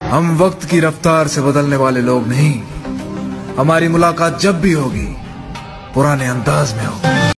हम वक्त की रफ्तार से बदलने वाले लोग नहीं। हमारी मुलाकात जब भी होगी पुराने अंदाज में होगी।